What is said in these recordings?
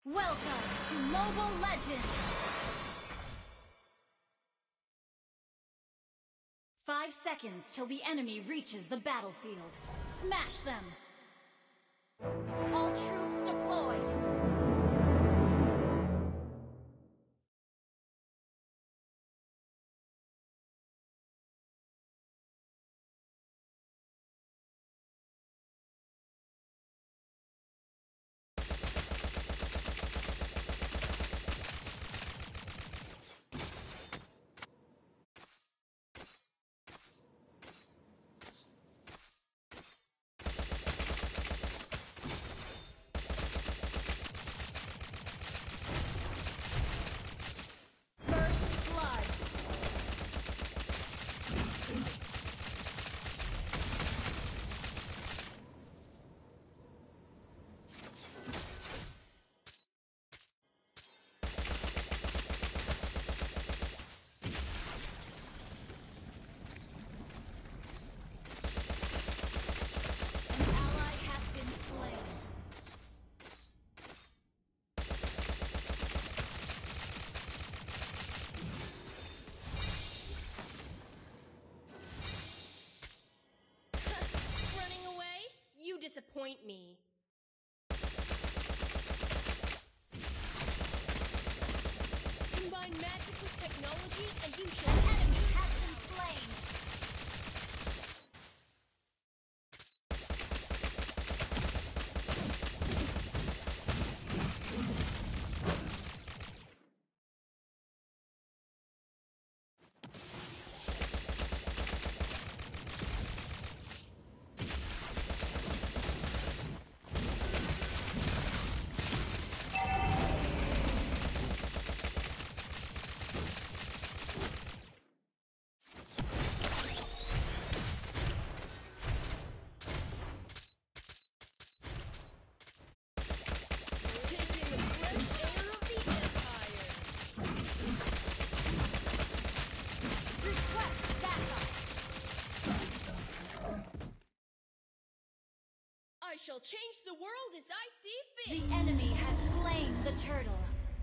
Welcome to Mobile Legends! 5 seconds till the enemy reaches the battlefield. Smash them! All troops deployed! Disappoint me. Combine magic with technology and you shall— An enemy has been slain! I shall change the world as I see fit! The enemy has slain the turtle.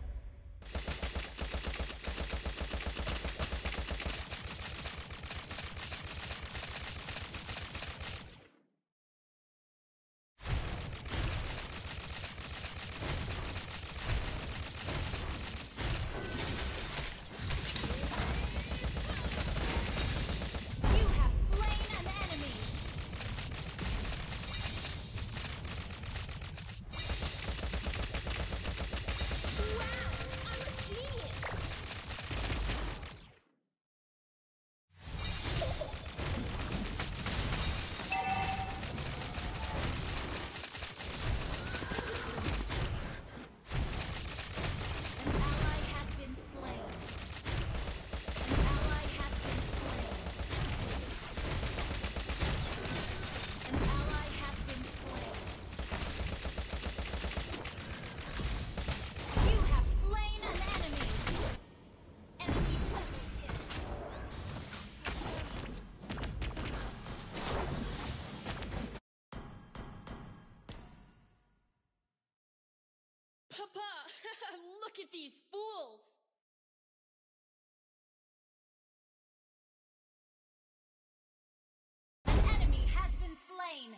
Papa! Look at these fools! An enemy has been slain!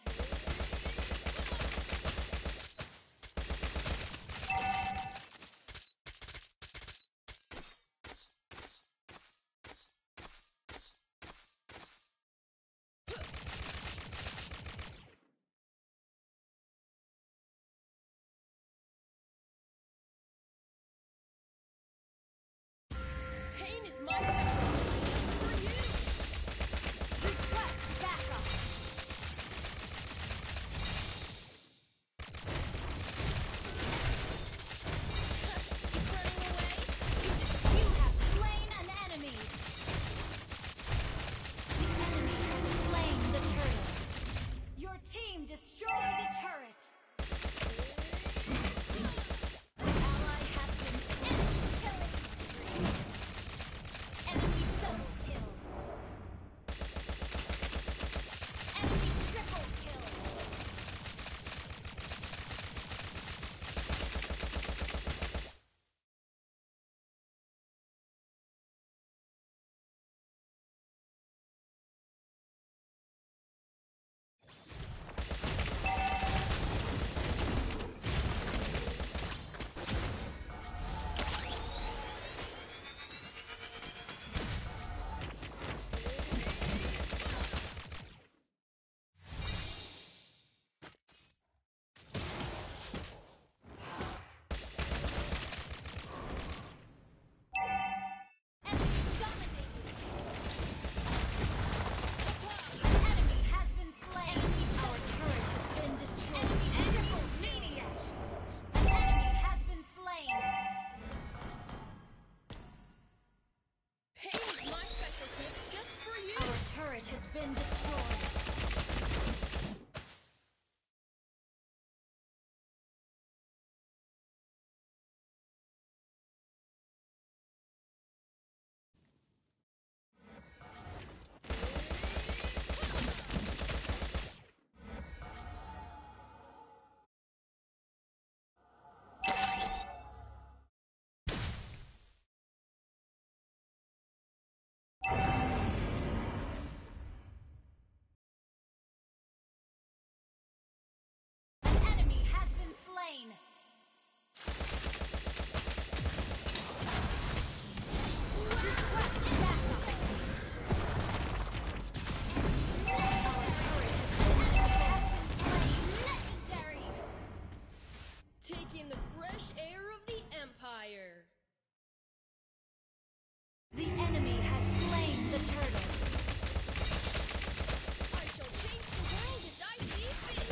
Pain is my specialty for you! Request backup! Running away? You have slain an enemy! The enemy has slain the turtle. Your team destroyed a turret! An ally has been slain. Killing spree. turret has been destroyed. Slain. Legendary! Taking the fresh air of the Empire. The enemy has slain the turtle. I shall change the world as I see fit.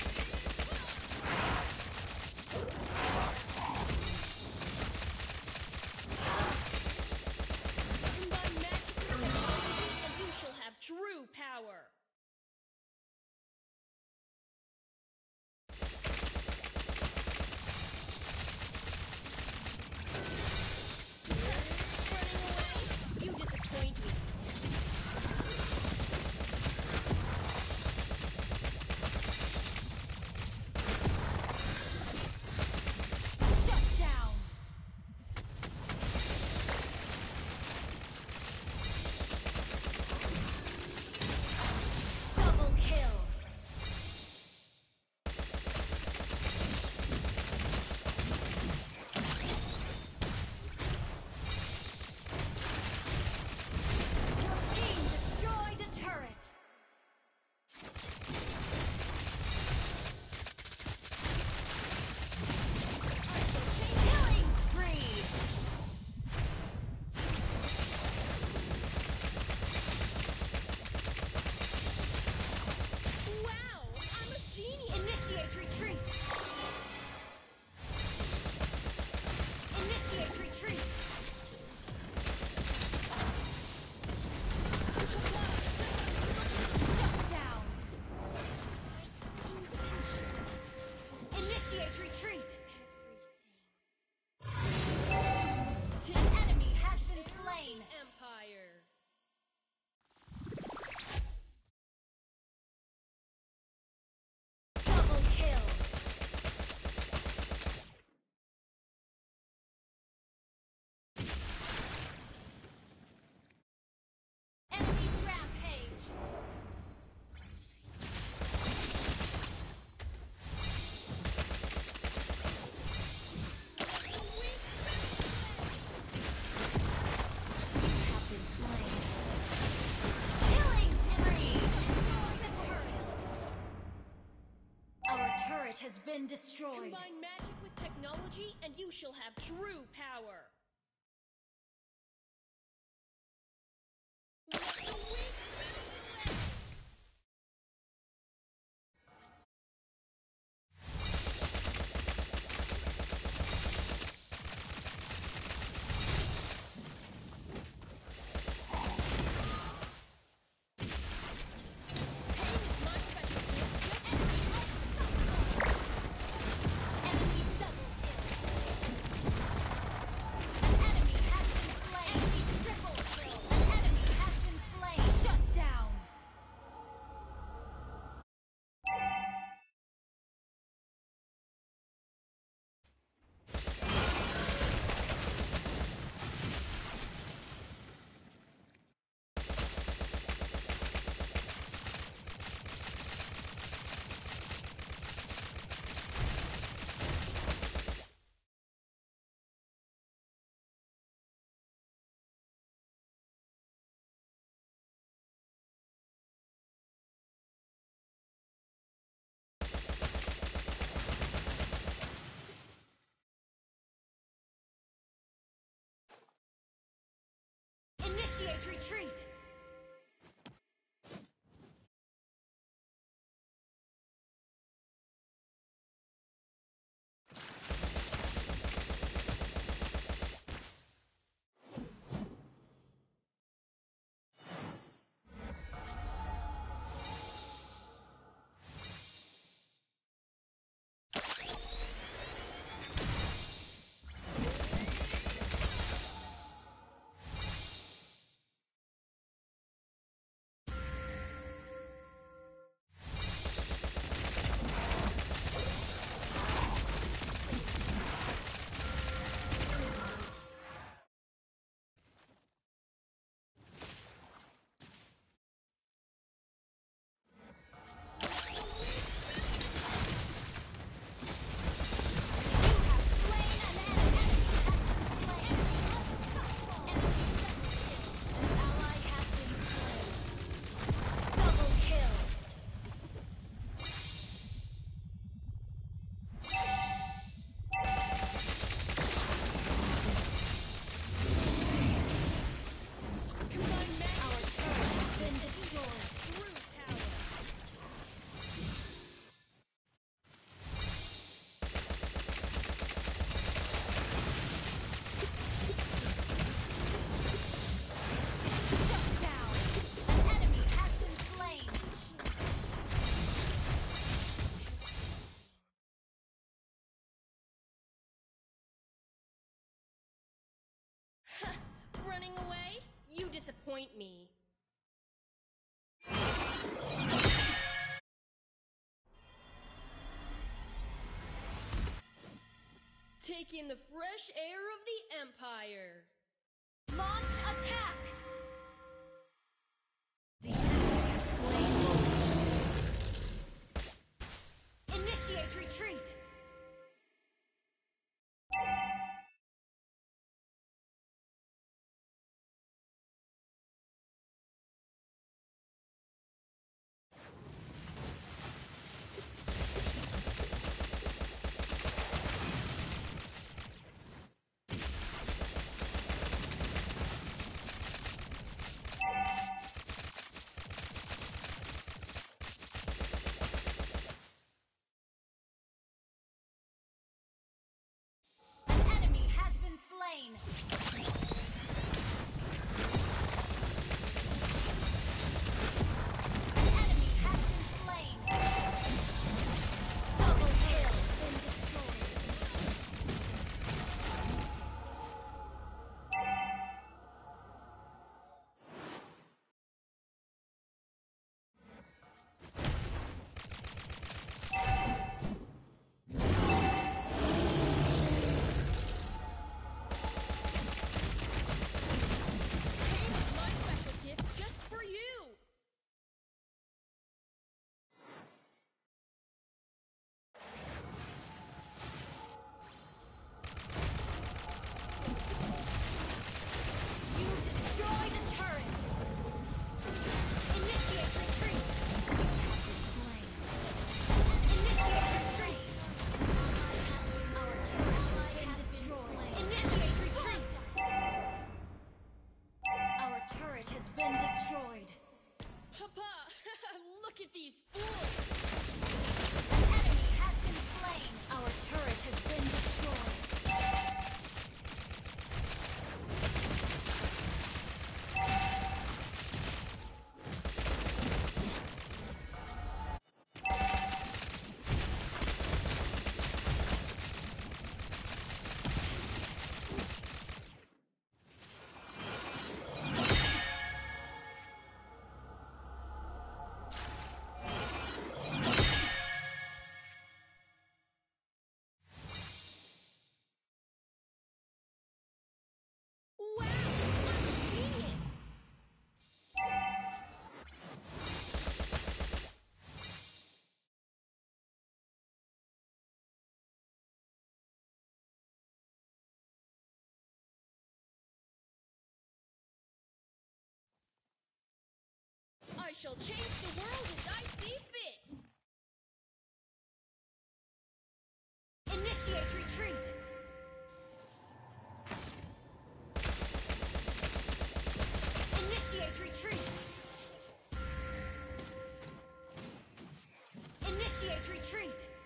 Combine magic with technology and you shall have true power. Running away? You disappoint me. Shut down. Double kill. Your team destroyed a turret. Killing spree. Wow, I'm a genius. Initiate retreat. Initiate retreat. Shut down. Initiate retreat. Take An enemy has been air of slain. the Empire. Double kill. Enemy rampage. You have been slain. Killing spree. The turret. Our turret has been destroyed. Combine magic with technology and you shall have true power. Let the weak melt away. Pain is my specialty. Enemy double kill. An enemy has been slain. Enemy triple kill. An enemy has been slain. Shut down. Initiate retreat. running away? You disappoint me. Take in the fresh air of the Empire. Launch attack! The enemy has slain. Initiate retreat! Slain. An enemy has been slain. Double kill been destroyed. Look at these fools! An enemy has been slain. Our turret has been destroyed. I shall change the world as I see fit! Initiate retreat! Initiate retreat! Initiate retreat!